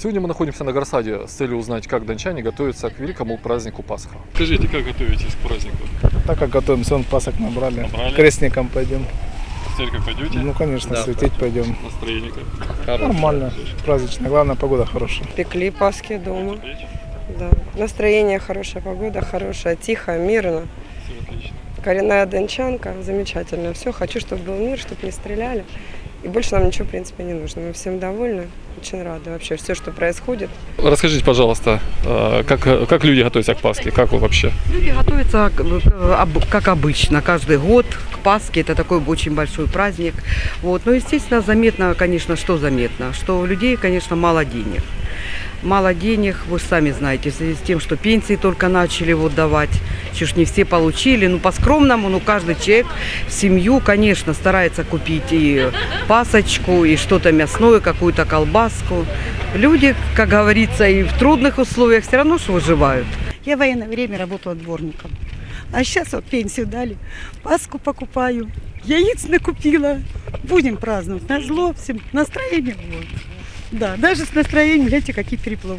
Сегодня мы находимся на Горсаде с целью узнать, как дончане готовятся к великому празднику Пасха. Скажите, как готовитесь к празднику? Так как готовимся, он пасок набрали. Крестникам пойдем. В церковь пойдете? Ну, конечно, да, светить пойдем. Настроение как? Нормально, празднично. Главное, погода хорошая. Пекли Пасхи дома. Да. Настроение хорошее, погода хорошая, тихо, мирно. Все отлично. Коренная дончанка, замечательно. Все, хочу, чтобы был мир, чтобы не стреляли. И больше нам ничего, в принципе, не нужно. Мы всем довольны, очень рады вообще. Все, что происходит. Расскажите, пожалуйста, как люди готовятся к Пасхе? Как вы вообще? Люди готовятся, как обычно, каждый год к Пасхе. Это такой очень большой праздник. Вот. Но, естественно, заметно, конечно, что заметно? Что у людей, конечно, мало денег. Мало денег, вы сами знаете, в связи с тем, что пенсии только начали вот давать, чуть не все получили, ну по-скромному, ну каждый человек в семью, конечно, старается купить и пасочку, и что-то мясное, какую-то колбаску. Люди, как говорится, и в трудных условиях все равно что выживают. Я в военное время работала дворником, а сейчас вот пенсию дали, Пасху покупаю, яиц накупила, будем праздновать, назло всем, настроение вот. Да, даже с настроением, гляньте, какие переплывы.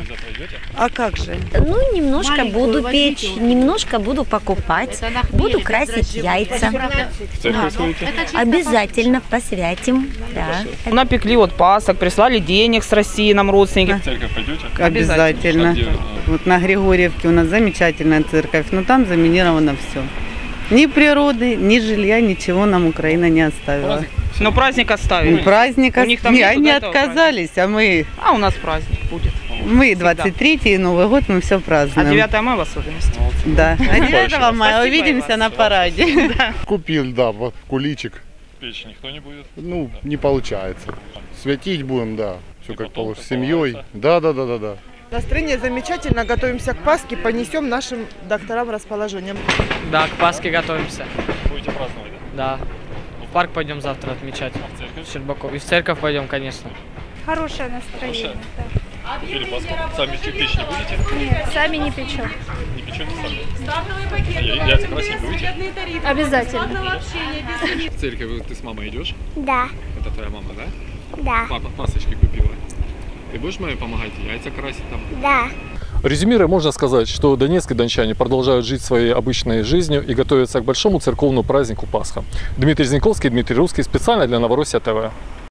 А как же? Ну, немножко буду печь, немножко буду покупать, буду красить яйца. В церковь сходите? Обязательно посвятим. Да. Напекли вот пасок, прислали денег с России нам родственники. В церковь пойдете? Обязательно. А где? Вот на Григорьевке у нас замечательная церковь, но там заминировано все. Ни природы, ни жилья, ничего нам Украина не оставила. Но праздник оставили. Праздник У них там нету они этого отказались, а мы... А у нас праздник будет. Мы 23-й, Новый год, мы все А празднуем. 9 мая в особенности. Да, а 9 мая Спасибо увидимся вам. на параде. Купил, да, вот куличик. Печь никто не будет? Ну, не получается. Светить будем, да. Все И как потом положено. С семьей. купола. Да. Настроение замечательно, готовимся к Пасхе, понесем нашим докторам расположением. Да, к Пасхе готовимся. Будете праздновать, Да. В парк пойдем завтра отмечать. В церковь? Щербаков. И в церковь пойдем, конечно. Хорошее настроение. Да. Купили Пасху. Сами печь не будете? Нет, сами не печем. Не печете сами? Яйца красить будете? Обязательно. В церковь ты с мамой идешь? Да, Это твоя мама, да? да, Папа пасочки купила. Ты будешь маме помогать яйца красить там? да. Резюмируя, можно сказать, что донецкие дончане продолжают жить своей обычной жизнью и готовятся к большому церковному празднику Пасха. Дмитрий Зинковский, Дмитрий Русский, специально для Новороссия ТВ.